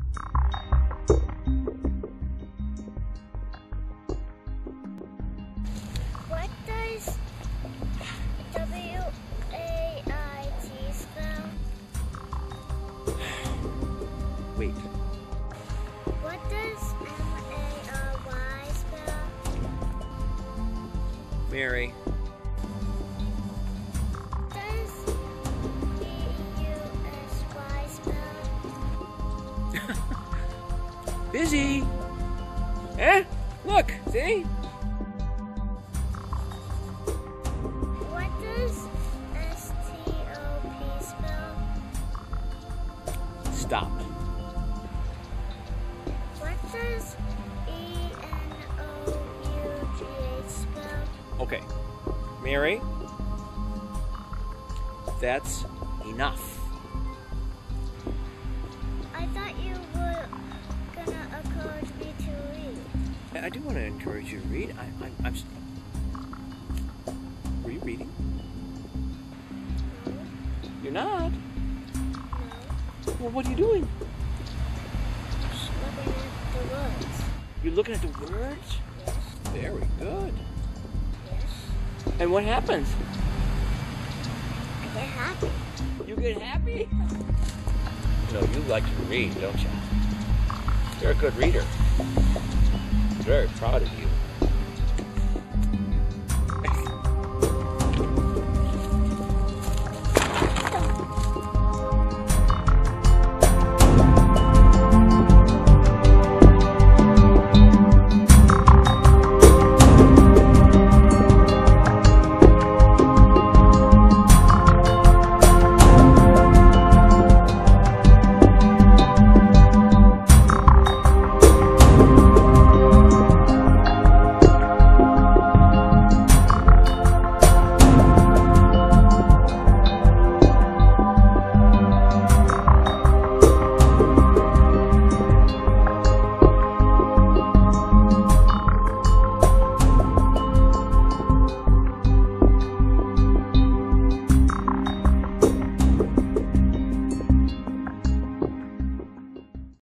What does W-A-I-T spell? Wait. What does M-A-R-Y spell? Mary. Does B-U-S-Y spell? Busy. Eh? Look, see? What does S-T-O-P spell? Stop. What does E-N-O-U-G-H spell? Okay. Mary. That's enough. I thought you were gonna encourage me to read. I do want to encourage you to read. Were you reading? No, You're not. no. Well, what are you doing? Just looking at the words. You're looking at the words? Yes, Very good. yes. And what happens? I get happy. You get happy? No, you like to read, don't you? You're a good reader. I'm very proud of you.